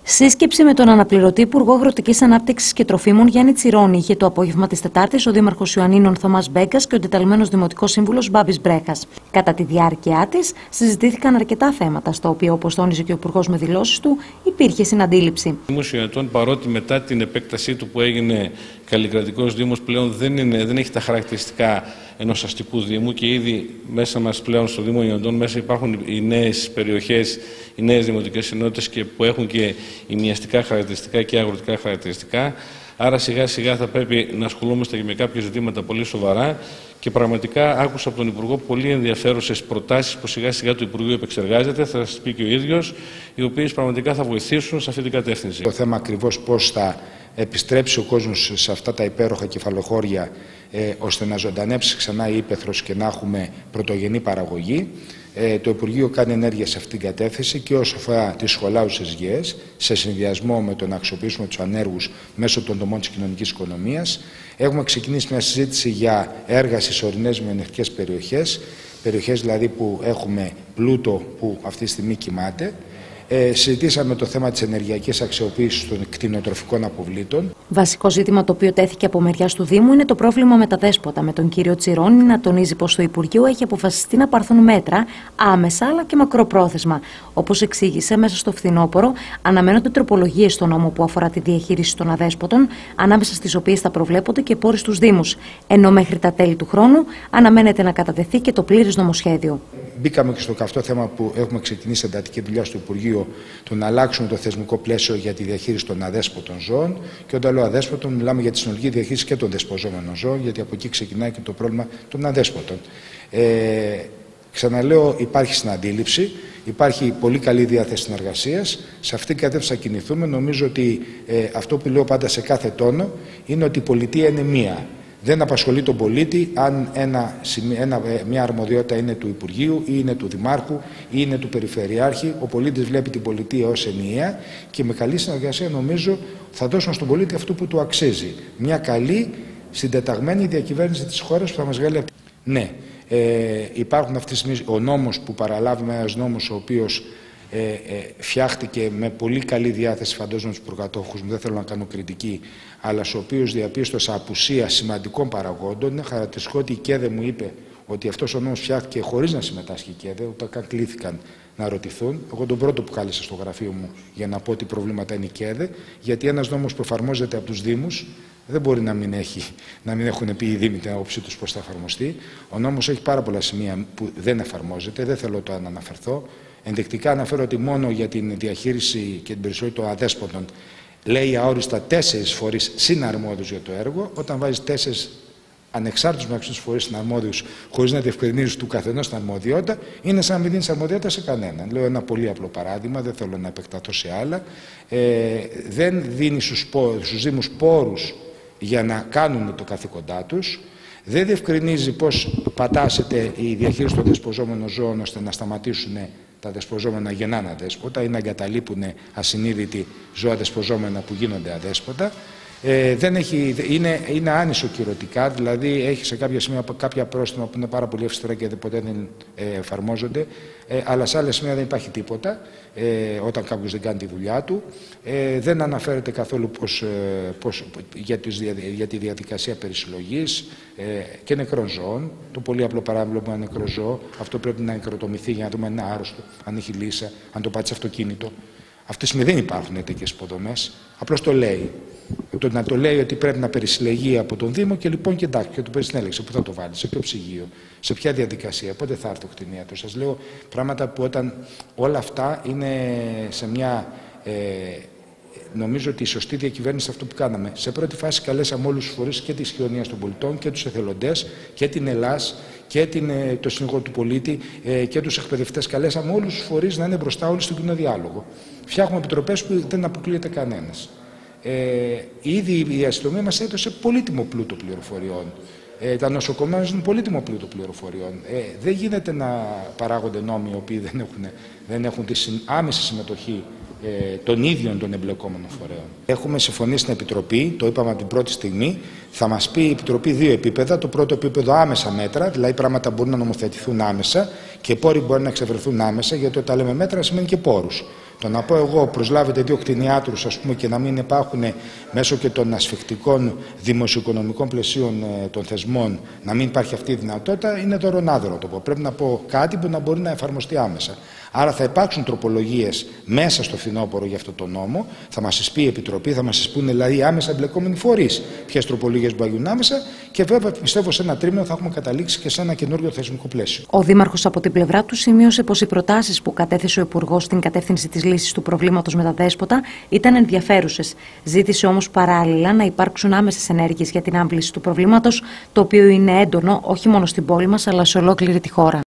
Σύσκεψη με τον αναπληρωτή Υπουργό Αγροτικής Ανάπτυξης και Τροφίμων Γιάννη Τσιρόνη είχε το απόγευμα της Τετάρτης ο Δήμαρχος Ιωαννίνων Θωμάς Μπέγκας και ο εντεταλμένος Δημοτικός Σύμβουλος Μπάμπης Μπρέχας. Κατά τη διάρκεια της συζητήθηκαν αρκετά θέματα, στα οποία, όπως τόνιζε και ο Υπουργός με δηλώσεις του, υπήρχε συναντήληψη. Ο Δήμος Ιωαννινών, παρότι μετά την επέκτασή του που έγινε καλλικρατικός Δήμος, πλέον δεν έχει τα χαρακτηριστικά ενός αστικού Δήμου και ήδη μέσα μας πλέον στο Δήμο Ιωαννινών μέσα υπάρχουν οι νέες περιοχές, οι νέες δημοτικές ενότητες και που έχουν και ημιαστικά χαρακτηριστικά και αγροτικά χαρακτηριστικά. Άρα σιγά σιγά θα πρέπει να ασχολούμαστε και με κάποια ζητήματα πολύ σοβαρά και πραγματικά άκουσα από τον Υπουργό πολύ ενδιαφέρουσες προτάσεις που σιγά σιγά το Υπουργείο επεξεργάζεται, θα σας πει και ο ίδιος, οι οποίες πραγματικά θα βοηθήσουν σε αυτή την κατεύθυνση. Το θέμα ακριβώς πώς θα επιστρέψει ο κόσμος σε αυτά τα υπέροχα κεφαλοχώρια ώστε να ζωντανέψει ξανά η ύπαιθρος και να έχουμε πρωτογενή παραγωγή. Το Υπουργείο κάνει ενέργεια σε αυτήν την κατεύθυνση και όσο αφορά τις σχολάουσες γεές, σε συνδυασμό με το να αξιοποιήσουμε τους ανέργους μέσω των δομών της κοινωνικής οικονομίας. Έχουμε ξεκινήσει μια συζήτηση για έργα στις ορεινές μειονεκτικές περιοχές, περιοχές δηλαδή που έχουμε πλούτο που αυτή τη στιγμή κοιμάται. Συζητήσαμε το θέμα της ενεργειακής αξιοποίησης των κτηνοτροφικών αποβλήτων. Βασικό ζήτημα το οποίο τέθηκε από μεριάς του Δήμου είναι το πρόβλημα με τα δέσποτα, με τον κύριο Τσιρόνη να τονίζει πως το Υπουργείο έχει αποφασιστεί να πάρθουν μέτρα άμεσα αλλά και μακροπρόθεσμα. Όπως εξήγησε, μέσα στο φθινόπωρο αναμένονται τροπολογίες στο νόμο που αφορά τη διαχείριση των αδέσποτων, ανάμεσα στις οποίες θα προβλέπονται και πόροι στους Δήμους. Ενώ μέχρι τα τέλη του χρόνου αναμένεται να κατατεθεί και το πλήρες νομοσχέδιο. Μπήκαμε και στο καυτό θέμα που έχουμε ξεκινήσει εντατική δουλειά στο Υπουργείο, το να αλλάξουμε το θεσμικό πλαίσιο για τη διαχείριση των αδέσποτων ζώων. Και όταν λέω αδέσποτων, μιλάμε για τη συνολική διαχείριση και των δεσποζόμενων ζώων, γιατί από εκεί ξεκινάει και το πρόβλημα των αδέσποτων. Ξαναλέω, υπάρχει συναντήληψη, υπάρχει πολύ καλή διάθεση συνεργασίας. Σε αυτήν την κατεύθυνση θα κινηθούμε. Νομίζω ότι αυτό που λέω πάντα σε κάθε τόνο είναι ότι η πολιτεία είναι μία. Δεν απασχολεί τον πολίτη αν μια αρμοδιότητα είναι του Υπουργείου ή είναι του Δημάρχου ή είναι του Περιφερειάρχη. Ο πολίτης βλέπει την πολιτεία ως ενιαία και με καλή συνεργασία νομίζω θα δώσουμε στον πολίτη αυτό που του αξίζει. Μια καλή συντεταγμένη διακυβέρνηση της χώρας που θα μας βγάλει. Ναι, υπάρχουν αυτή τη στιγμή ο νόμος που παραλάβουμε, ένας νόμος ο οποίος φτιάχτηκε με πολύ καλή διάθεση, φαντάζομαι τους προκατόχους μου, δεν θέλω να κάνω κριτική, αλλά στους οποίους διαπίστωσα απουσία σημαντικών παραγόντων. Είναι χαρακτηριστικό ότι η ΚΕΔΕ μου είπε ότι αυτός ο νόμος φτιάχτηκε χωρίς να συμμετάσχει η ΚΕΔΕ, ούτε καν κλήθηκαν να ρωτηθούν. Εγώ τον πρώτο που κάλεσα στο γραφείο μου για να πω ότι προβλήματα είναι η ΚΕΔΕ, γιατί ένας νόμος που εφαρμόζεται από τους Δήμους δεν μπορεί να μην έχουν πει οι Δήμοι την άποψή τους πώς θα εφαρμοστεί. Ο νόμος έχει πάρα πολλά σημεία που δεν εφαρμόζεται, δεν θέλω τώρα να αναφερθώ. Ενδεικτικά αναφέρω ότι μόνο για την διαχείριση και την περισσότερη των αδέσποτων λέει αόριστα 4 φορείς συναρμόδιους για το έργο. Όταν βάζεις 4 ανεξάρτητους μεταξύ τους φορείς συναρμόδιους χωρίς να διευκρινίζεις του καθενός την αρμοδιότητα, είναι σαν να μην δίνεις αρμοδιότητα σε κανέναν. Λέω ένα πολύ απλό παράδειγμα, δεν θέλω να επεκταθώ σε άλλα. Δεν δίνει στους Δήμους πόρους για να κάνουν το καθήκοντά τους. Δεν διευκρινίζει πώς πατάσσεται η διαχείριση των δεσποζόμενων ζώων ώστε να σταματήσουν τα δεσποζόμενα γεννάνε αδέσποτα ή να εγκαταλείπουν ασυνείδητοι ζώα δεσποζόμενα που γίνονται αδέσποτα. Είναι άνισο κυρωτικά, δηλαδή έχει σε κάποια σημεία κάποια πρόστιμα που είναι πάρα πολύ αυστηρά και ποτέ δεν εφαρμόζονται, αλλά σε άλλα σημεία δεν υπάρχει τίποτα όταν κάποιος δεν κάνει τη δουλειά του. Δεν αναφέρεται καθόλου για τη διαδικασία περισυλλογής και νεκρών ζώων. Το πολύ απλό παράδειγμα με ένα νεκρό ζώο, αυτό πρέπει να νεκροτομηθεί για να δούμε αν είναι άρρωστο, αν έχει λύσα, αν το πάτησε αυτοκίνητο. Αυτή τη στιγμή δεν υπάρχουν τέτοιες υποδομές, απλώς το λέει. Να το λέει ότι πρέπει να περισυλλεγεί από τον Δήμο και λοιπόν και εντάξει, και το περισυνέλεξε. Πού θα το βάλει, σε ποιο ψυγείο, σε ποια διαδικασία, πότε θα έρθει ο κτηνίατρος. Σας λέω πράγματα που όταν όλα αυτά είναι σε μια. Νομίζω ότι η σωστή διακυβέρνηση αυτό που κάναμε. Σε πρώτη φάση καλέσαμε όλους τους φορείς και της κοινωνίας των πολιτών και τους εθελοντές και την ΕΛΑΣ και το Συνήγορο του Πολίτη και τους εκπαιδευτές. Καλέσαμε όλους τους φορείς να είναι μπροστά όλοι στον κοινό διάλογο. Φτιάχνουμε επιτροπές που δεν αποκλείεται κανένας. Ήδη η αστυνομία μας έδωσε πολύτιμο πλούτο πληροφοριών. Τα νοσοκομεία μας είναι πολύτιμο πλούτο πληροφοριών. Δεν γίνεται να παράγονται νόμοι οι οποίοι δεν έχουν τη άμεση συμμετοχή των ίδιων των εμπλεκόμενων φορέων. Έχουμε συμφωνήσει στην Επιτροπή, το είπαμε από την πρώτη στιγμή, θα μας πει η Επιτροπή 2 επίπεδα. Το πρώτο επίπεδο άμεσα μέτρα, δηλαδή πράγματα μπορούν να νομοθετηθούν άμεσα και πόροι μπορεί να εξευρεθούν άμεσα, γιατί όταν λέμε μέτρα σημαίνει και πόρους. Το να πω εγώ προσλάβετε 2 κτηνιάτρους, ας πούμε, και να μην υπάρχουν μέσω και των ασφικτικών δημοσιοοικονομικών πλαισίων των θεσμών, να μην υπάρχει αυτή η δυνατότητα, είναι δωρονάδωρο το πω. Πρέπει να πω κάτι που να μπορεί να εφαρμοστεί άμεσα. Άρα θα υπάρξουν τροπολογίες μέσα στο φθινόπωρο για αυτό το νόμο. Θα μας τις πει η Επιτροπή, θα μας τις πούνε δηλαδή άμεσα εμπλεκόμενοι φορείς ποιες τροπολογίες μπορεί να γίνουν άμεσα, και βέβαια πιστεύω σε ένα τρίμηνο θα έχουμε καταλήξει και σε ένα καινούριο θεσμικό πλαίσιο. Ο Δήμαρχος από την πλευρά του σημείωσε πως οι προτάσεις που κατέθεσε ο Υπουργός στην κατεύθυνση της λύσης του προβλήματος με τα δέσποτα ήταν ενδιαφέρουσες. Ζήτησε όμως παράλληλα να υπάρξουν άμεσες ενέργειες για την άμβληση του προβλήματος, το οποίο είναι έντονο όχι μόνο στην πόλη μας αλλά σε ολόκληρη τη χώρα.